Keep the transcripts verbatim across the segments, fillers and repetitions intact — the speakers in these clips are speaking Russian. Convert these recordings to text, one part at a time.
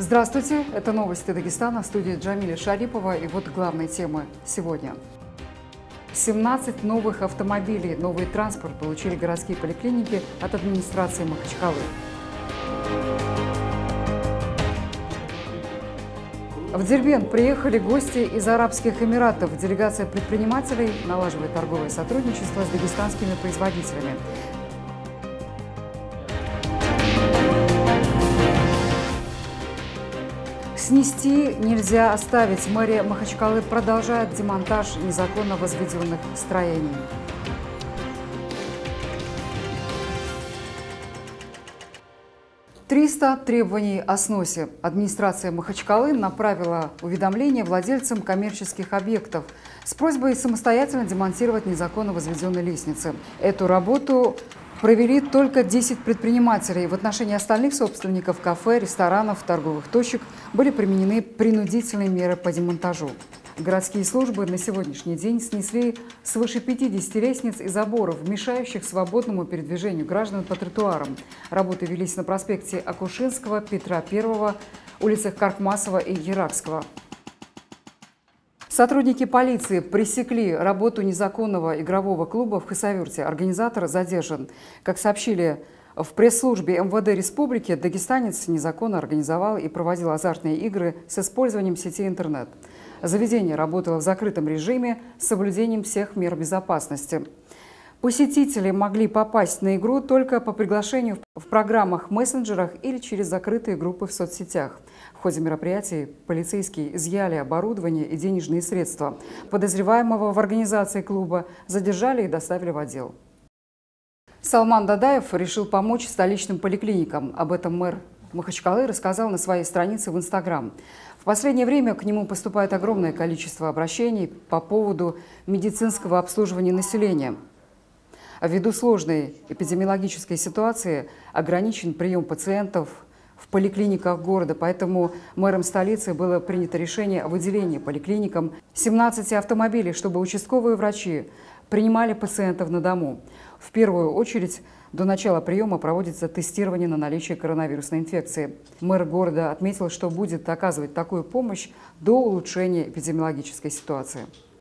Здравствуйте, это новости Дагестана, в студии Джамиля Шарипова, и вот главные темы сегодня. семнадцать новых автомобилей, новый транспорт получили городские поликлиники от администрации Махачкалы. В Дербент приехали гости из Арабских Эмиратов. Делегация предпринимателей налаживает торговое сотрудничество с дагестанскими производителями. Снести нельзя оставить. Мэрия Махачкалы продолжает демонтаж незаконно возведенных строений. триста требований о сносе. Администрация Махачкалы направила уведомление владельцам коммерческих объектов с просьбой самостоятельно демонтировать незаконно возведенные лестницы. Эту работу провели только десять предпринимателей. В отношении остальных собственников кафе, ресторанов, торговых точек были применены принудительные меры по демонтажу. Городские службы на сегодняшний день снесли свыше пятидесяти лестниц и заборов, мешающих свободному передвижению граждан по тротуарам. Работы велись на проспекте Акушинского, Петра Первого, улицах Каркмасова и Еракского. Сотрудники полиции пресекли работу незаконного игрового клуба в Хасавюрте. Организатор задержан. Как сообщили в пресс-службе эм вэ дэ республики, дагестанец незаконно организовал и проводил азартные игры с использованием сети интернет. Заведение работало в закрытом режиме с соблюдением всех мер безопасности. Посетители могли попасть на игру только по приглашению в программах-мессенджерах или через закрытые группы в соцсетях. В ходе мероприятий полицейские изъяли оборудование и денежные средства. Подозреваемого в организации клуба задержали и доставили в отдел. Салман Дадаев решил помочь столичным поликлиникам. Об этом мэр Махачкалы рассказал на своей странице в Инстаграм. В последнее время к нему поступает огромное количество обращений по поводу медицинского обслуживания населения. Ввиду сложной эпидемиологической ситуации ограничен прием пациентов в поликлиниках города, поэтому мэром столицы было принято решение о выделении поликлиникам семнадцати автомобилей, чтобы участковые врачи принимали пациентов на дому. В первую очередь до начала приема проводится тестирование на наличие коронавирусной инфекции. Мэр города отметил, что будет оказывать такую помощь до улучшения эпидемиологической ситуации.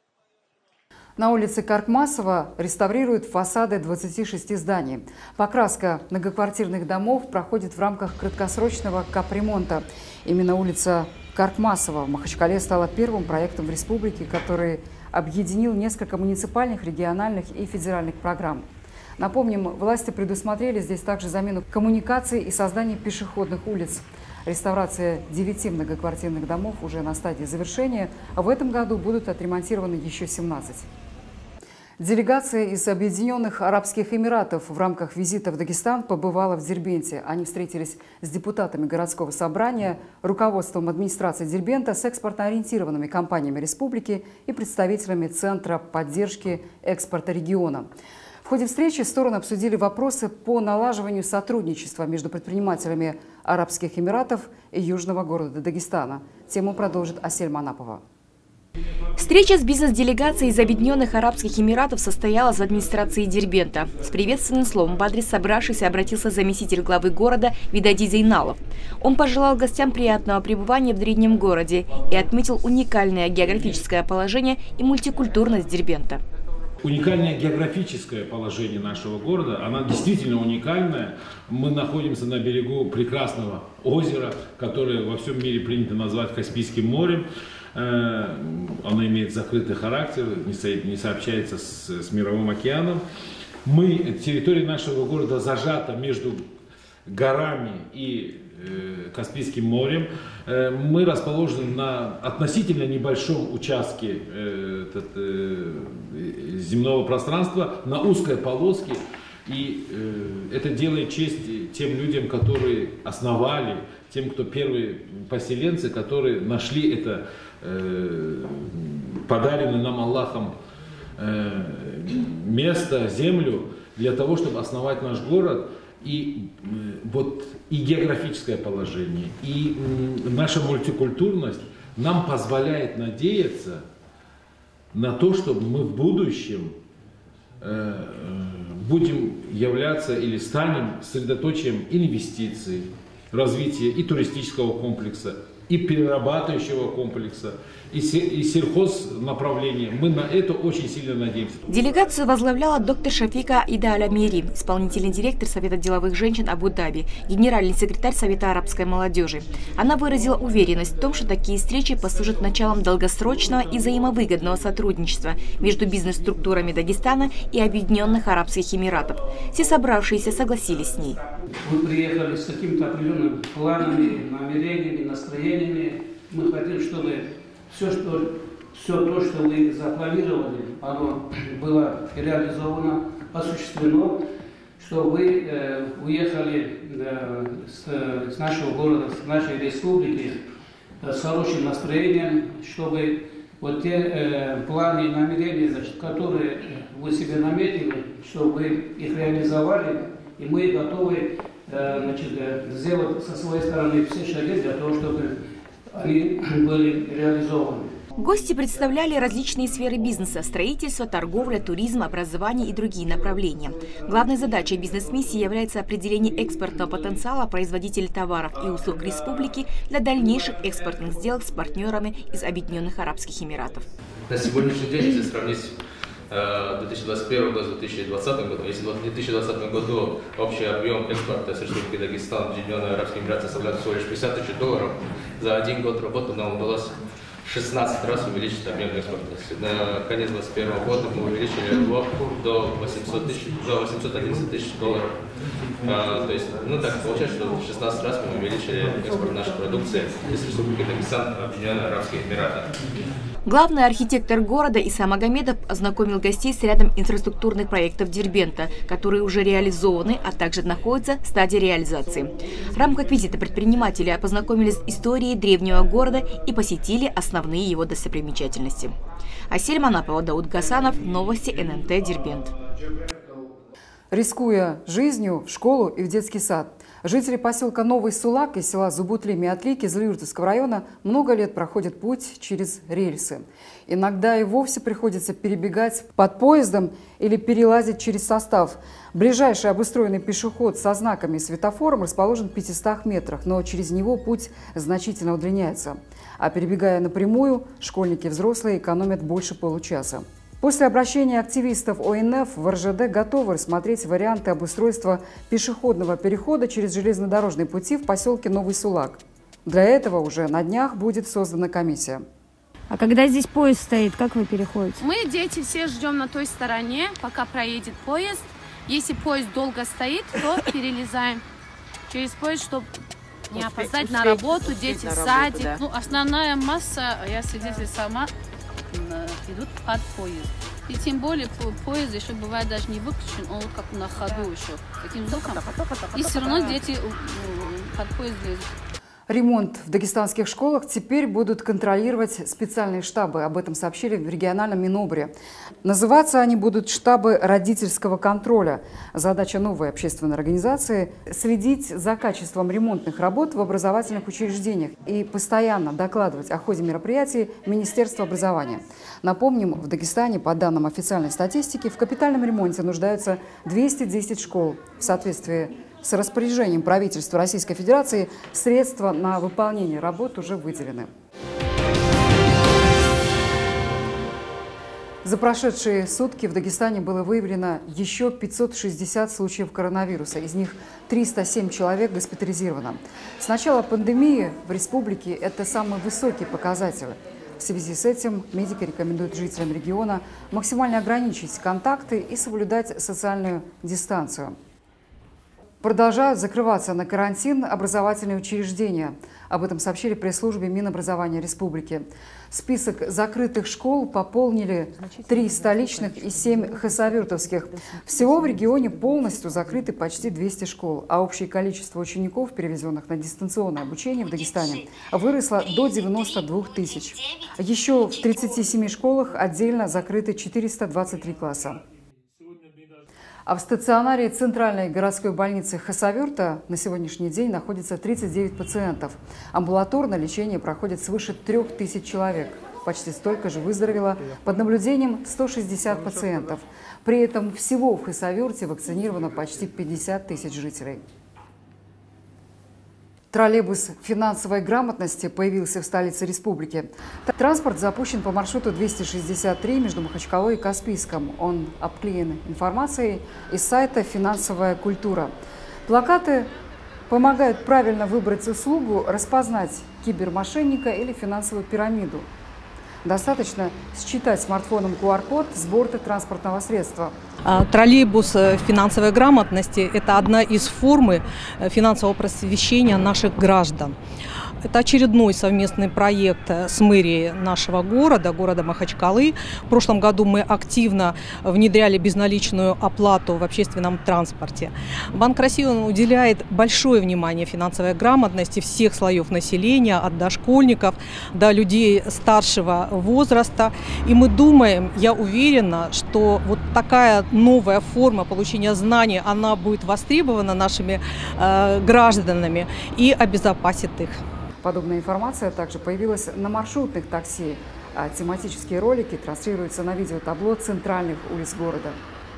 На улице Каркмасова реставрируют фасады двадцати шести зданий. Покраска многоквартирных домов проходит в рамках краткосрочного капремонта. Именно улица Каркмасова в Махачкале стала первым проектом в республике, который объединил несколько муниципальных, региональных и федеральных программ. Напомним, власти предусмотрели здесь также замену коммуникаций и создание пешеходных улиц. Реставрация девяти многоквартирных домов уже на стадии завершения. В этом году будут отремонтированы еще семнадцать. Делегация из Объединенных Арабских Эмиратов в рамках визита в Дагестан побывала в Дербенте. Они встретились с депутатами городского собрания, руководством администрации Дербента, с экспортно-ориентированными компаниями республики и представителями Центра поддержки экспорта региона. В ходе встречи стороны обсудили вопросы по налаживанию сотрудничества между предпринимателями Арабских Эмиратов и южного города Дагестана. Тему продолжит Асель Манапова. Встреча с бизнес-делегацией из Объединенных Арабских Эмиратов состоялась в администрации Дербента. С приветственным словом в адрес собравшихся обратился заместитель главы города Видади Зейналов. Он пожелал гостям приятного пребывания в древнем городе и отметил уникальное географическое положение и мультикультурность Дербента. Уникальное географическое положение нашего города, она действительно уникальная. Мы находимся на берегу прекрасного озера, которое во всем мире принято назвать Каспийским морем. Оно имеет закрытый характер, не сообщается с, с мировым океаном. Мы, территория нашего города зажата между горами и э, Каспийским морем. Э, мы расположены на относительно небольшом участке э, этот, э, земного пространства, на узкой полоске. И э, это делает честь тем людям, которые основали, тем, кто первые поселенцы, которые нашли это э, подаренное нам Аллахом э, место, землю, для того, чтобы основать наш город. И э, вот и географическое положение, и э, наша мультикультурность нам позволяет надеяться на то, чтобы мы в будущем э, будем являться или станем средоточием инвестиций, развития и туристического комплекса, и перерабатывающего комплекса, и сельхознаправления. Мы на это очень сильно надеемся. Делегацию возглавляла доктор Шафика Ида-Аль-Амири, исполнительный директор Совета деловых женщин Абу-Даби, генеральный секретарь Совета арабской молодежи. Она выразила уверенность в том, что такие встречи послужат началом долгосрочного и взаимовыгодного сотрудничества между бизнес-структурами Дагестана и Объединенных Арабских Эмиратов. Все собравшиеся согласились с ней. Мы приехали с какими-то определенными планами, намерениями, настроениями. Мы хотим, чтобы все, что, все то, что вы запланировали, оно было реализовано, осуществлено, что вы э, уехали э, с, с нашего города, с нашей республики э, с хорошим настроением, чтобы вот те э, планы и намерения, значит, которые вы себе наметили, чтобы вы их реализовали. И мы готовы значит, сделать со своей стороны все шаги для того, чтобы они были реализованы. Гости представляли различные сферы бизнеса – строительство, торговля, туризм, образование и другие направления. Главной задачей бизнес-миссии является определение экспортного потенциала производителей товаров и услуг республики для дальнейших экспортных сделок с партнерами из Объединенных Арабских Эмиратов. На сегодняшний день, если сравнить две тысячи двадцать первый год с две тысячи двадцатым годом, если в две тысячи двадцатом году общий объем экспорта с Республики Дагестан в Объединенные Арабские Эмираты составляет всего лишь пятьдесят тысяч долларов, за один год работы нам удалось шестнадцать раз увеличить объем экспорта. На конец две тысячи двадцать первого года мы увеличили его до восьмисот тысяч, до восьмисот одиннадцати тысяч долларов. А, то есть, ну так получается, что в шестнадцать раз мы увеличили экспорт нашей продукции из Республики Дагестан в Объединенные Арабские Эмираты. Главный архитектор города Иса Магомедов ознакомил гостей с рядом инфраструктурных проектов Дербента, которые уже реализованы, а также находятся в стадии реализации. В рамках визита предприниматели познакомились с историей древнего города и посетили основные его достопримечательности. Асель Манапова, Дауд Гасанов, новости эн эн тэ Дербент. Рискуя жизнью в школу и в детский сад, жители поселка Новый Сулак и села Зубутли-Миатлики Злиуртовского района много лет проходят путь через рельсы. Иногда и вовсе приходится перебегать под поездом или перелазить через состав. Ближайший обустроенный пешеход со знаками и светофором расположен в пятистах метрах, но через него путь значительно удлиняется. А перебегая напрямую, школьники и взрослые экономят больше получаса. После обращения активистов о эн эф в эр жэ дэ готовы рассмотреть варианты обустройства пешеходного перехода через железнодорожные пути в поселке Новый Сулак. Для этого уже на днях будет создана комиссия. А когда здесь поезд стоит, как вы переходите? Мы, дети, все ждем на той стороне, пока проедет поезд. Если поезд долго стоит, то перелезаем через поезд, чтобы не опоздать на работу, дети в садик. Да. Ну, основная масса, я свидетель сама, идут под поезд. И тем более поезд еще бывает даже не выключен, он вот как на ходу еще, таким звуком. И все равно дети под поезд лезут. Ремонт в дагестанских школах теперь будут контролировать специальные штабы. Об этом сообщили в региональном Минобре. Называться они будут штабы родительского контроля. Задача новой общественной организации – следить за качеством ремонтных работ в образовательных учреждениях и постоянно докладывать о ходе мероприятий Министерству образования. Напомним, в Дагестане, по данным официальной статистики, в капитальном ремонте нуждаются двести десять школ. В соответствии с распоряжением правительства Российской Федерации средства на выполнение работ уже выделены. За прошедшие сутки в Дагестане было выявлено еще пятьсот шестьдесят случаев коронавируса. Из них триста семь человек госпитализировано. С начала пандемии в республике это самый высокий показатель. В связи с этим медики рекомендуют жителям региона максимально ограничить контакты и соблюдать социальную дистанцию. Продолжают закрываться на карантин образовательные учреждения. Об этом сообщили пресс-службе Минобразования Республики. Список закрытых школ пополнили три столичных и семь хасавюртовских. Всего в регионе полностью закрыты почти двести школ, а общее количество учеников, перевезенных на дистанционное обучение в Дагестане, выросло до девяноста двух тысяч. Еще в тридцати семи школах отдельно закрыты четыреста двадцать три класса. А в стационаре Центральной городской больницы Хасавюрта на сегодняшний день находится тридцать девять пациентов. Амбулаторно лечение проходит свыше трёх тысяч человек. Почти столько же выздоровело под наблюдением сто шестьдесят пациентов. При этом всего в Хасавюрте вакцинировано почти пятьдесят тысяч жителей. Троллейбус финансовой грамотности появился в столице республики. Транспорт запущен по маршруту двести шестьдесят три между Махачкалой и Каспийском. Он обклеен информацией из сайта «Финансовая культура». Плакаты помогают правильно выбрать услугу, распознать кибермошенника или финансовую пирамиду. Достаточно считать смартфоном ку ар код с борта транспортного средства. Троллейбус финансовой грамотности – это одна из форм финансового просвещения наших граждан. Это очередной совместный проект с мэрией нашего города, города Махачкалы. В прошлом году мы активно внедряли безналичную оплату в общественном транспорте. Банк России уделяет большое внимание финансовой грамотности всех слоев населения, от дошкольников до людей старшего возраста. И мы думаем, я уверена, что вот такая новая форма получения знаний, она будет востребована нашими э, гражданами и обезопасит их. Подобная информация также появилась на маршрутных такси, а тематические ролики транслируются на видеотабло центральных улиц города.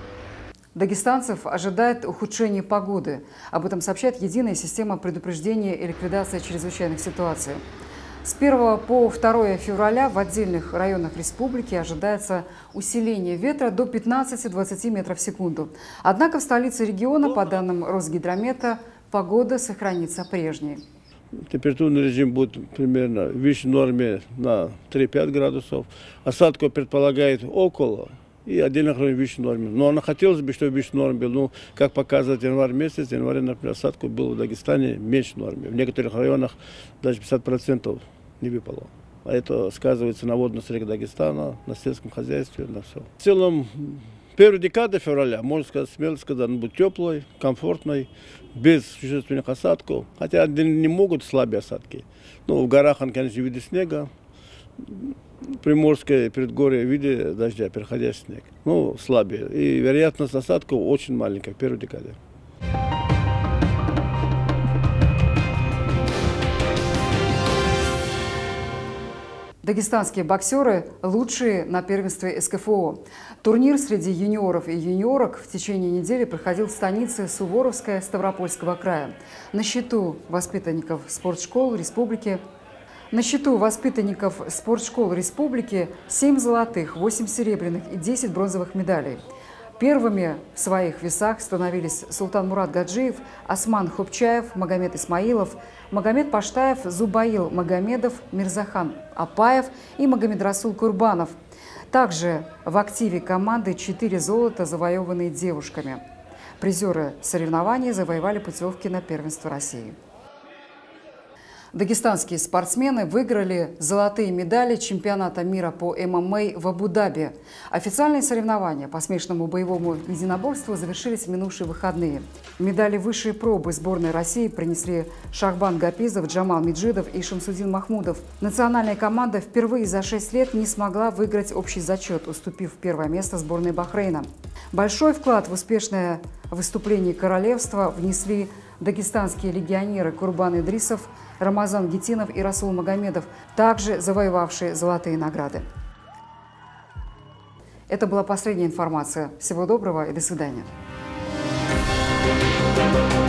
Дагестанцев ожидает ухудшение погоды. Об этом сообщает единая система предупреждения и ликвидации чрезвычайных ситуаций. С первого по второе февраля в отдельных районах республики ожидается усиление ветра до пятнадцати-двадцати метров в секунду. Однако в столице региона, по данным Росгидромета, погода сохранится прежней. Температурный режим будет примерно выше нормы на три-пять градусов. Осадку предполагает около и отдельно выше нормы. Но она хотелось бы, чтобы выше нормы был. Ну, как показывает январь месяц, в январе, например, осадку было в Дагестане меньше нормы. В некоторых районах даже пятьдесят процентов не выпало. А это сказывается на водности рек Дагестана, на сельском хозяйстве, на все. В целом, первая декада февраля, можно сказать, смело сказать, она будет теплой, комфортной, без существенных осадков. Хотя не могут слабые осадки. Ну, в горах, конечно, в виде снега. Приморское предгорье в виде дождя, переходящий снег. Ну, слабее. И вероятность осадков очень маленькая в первой декаде. Дагестанские боксеры лучшие на первенстве эс ка эф о. Турнир среди юниоров и юниорок в течение недели проходил в станице Суворовская Ставропольского края. На счету воспитанников спортшкол республики На счету воспитанников спортшкол республики семь золотых, восемь серебряных и десять бронзовых медалей. Первыми в своих весах становились Султанмурат Гаджиев, Осман Хопчаев, Магомед Исмаилов, Магомед Паштаев, Зубаил Магомедов, Мирзахан Апаев и Магомедрасул Курбанов. Также в активе команды четыре золота, завоеванные девушками. Призеры соревнований завоевали путевки на первенство России. Дагестанские спортсмены выиграли золотые медали чемпионата мира по эм эм а в Абу-Даби. Официальные соревнования по смешанному боевому единоборству завершились в минувшие выходные. Медали высшей пробы сборной России принесли Шахбан Гапизов, Джамал Меджидов и Шамсудин Махмудов. Национальная команда впервые за шесть лет не смогла выиграть общий зачет, уступив первое место сборной Бахрейна. Большой вклад в успешное выступление королевства внесли дагестанские легионеры Курбан Идрисов, Рамазан Гитинов и Расул Магомедов, также завоевавшие золотые награды. Это была последняя информация. Всего доброго и до свидания.